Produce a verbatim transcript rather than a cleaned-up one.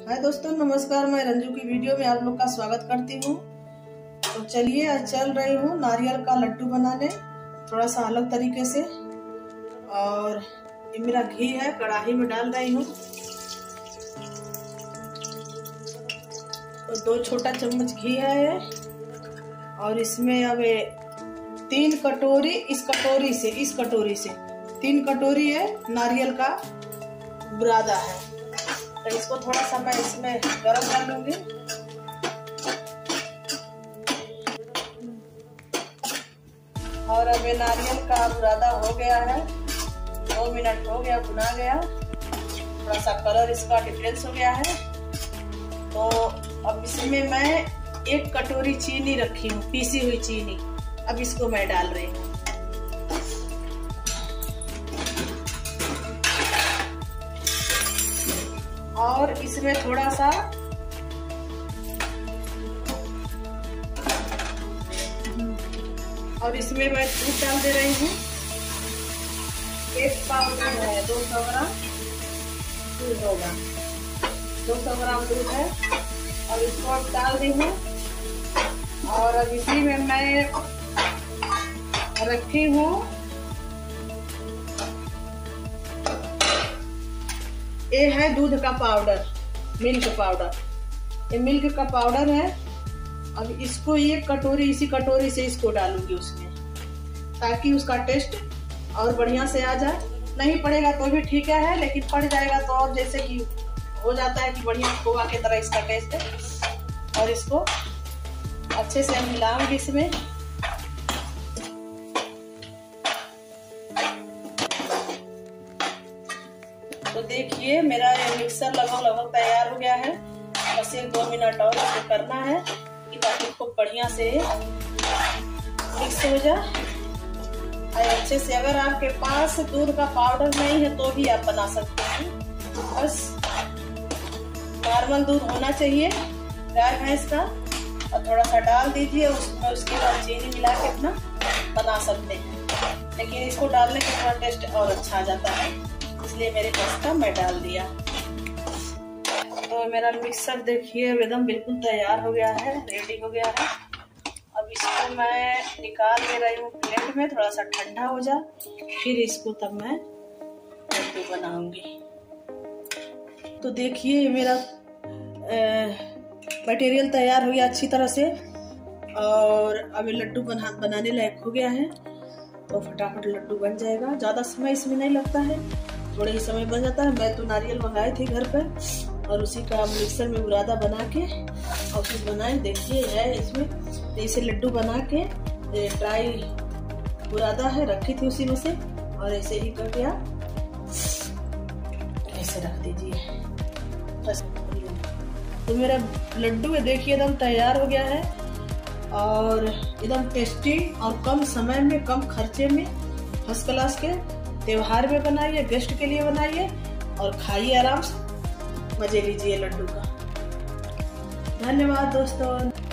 हाय दोस्तों, नमस्कार। मैं रंजू की वीडियो में आप लोग का स्वागत करती हूँ। तो चलिए, आज चल रही हूँ नारियल का लड्डू बनाने, थोड़ा सा अलग तरीके से। और ये मेरा घी है, कढ़ाई में डाल रही हूँ। तो दो छोटा चम्मच घी है ये, और इसमें अब तीन कटोरी इस कटोरी से इस कटोरी से तीन कटोरी है नारियल का बुरादा है। तो इसको थोड़ा सा मैं इसमें गरम कर लूंगी। और अब ये नारियल का बुरादा हो गया है, दो मिनट हो गया, भुना गया, थोड़ा सा कलर इसका डिफरेंस हो गया है। तो अब इसमें मैं एक कटोरी चीनी रखी हूँ, पीसी हुई चीनी। अब इसको मैं डाल रही हूँ। और इसमें थोड़ा सा और इसमें मैं दूध डाल दे रही हूँ। एक पाउडर है, दो सौ ग्राम दूध होगा, दो सौ ग्राम दूध है। और इसको अब डाल दी हूँ। और अब इसी में मैं रखी हूँ, ये है दूध का पाउडर, मिल्क पाउडर। ये मिल्क का पाउडर है। अब इसको एक कटोरी इसी कटोरी से इसको डालूंगी उसमें, ताकि उसका टेस्ट और बढ़िया से आ जाए। नहीं पड़ेगा तो भी ठीक है, लेकिन पड़ जाएगा तो और जैसे कि हो जाता है कि बढ़िया खोआ की तरह इसका टेस्ट है। और इसको अच्छे से मिलाऊंगी इसमें। तो देखिए, मेरा ये मिक्सर लगभग लगभग तैयार हो गया है। बस एक दो मिनट और इसको करना है कि ताकि इसको बढ़िया से मिक्स हो जाए अच्छे से। अगर आपके पास दूध का पाउडर नहीं है तो भी आप बना सकते हैं। बस नॉर्मल दूध होना चाहिए गाय भैंस का, और थोड़ा सा डाल दीजिए उसमें। उसके बाद चीनी मिला के अपना बना सकते हैं, लेकिन इसको डालने के थोड़ा टेस्ट और अच्छा आ जाता है, इसलिए मेरे पास का मैं डाल दिया। तो मेरा मिक्सर देखिए एकदम बिल्कुल तैयार हो गया है, रेडी हो गया है। अब इसको मैं निकाल ले रही हूँ प्लेट में, थोड़ा सा ठंडा हो जाए, फिर इसको तब मैं लड्डू बनाऊंगी। तो देखिए, मेरा मटेरियल तैयार हो गया अच्छी तरह से, और अब लड्डू बना बनाने लायक हो गया है। तो फटाफट लड्डू बन जाएगा, ज़्यादा समय इसमें नहीं लगता है, थोड़े ही समय बन जाता है। मैं तो नारियल मंगाए थे घर पर, और उसी का मिक्सर में बुरादा बना के और फिर बनाए। देखिए है इसमें, तो इसे लड्डू बना के ड्राई बुरादा है रखी थी उसी में से, और ऐसे ही करके आप ऐसे रख दीजिए बस। तो मेरा लड्डू है देखिए एकदम तैयार हो गया है, और एकदम टेस्टी और कम समय में कम खर्चे में फर्स्ट क्लास के। त्योहार में बनाइए, गेस्ट के लिए बनाइए और खाइए, आराम से मजे लीजिए लड्डू का। धन्यवाद दोस्तों।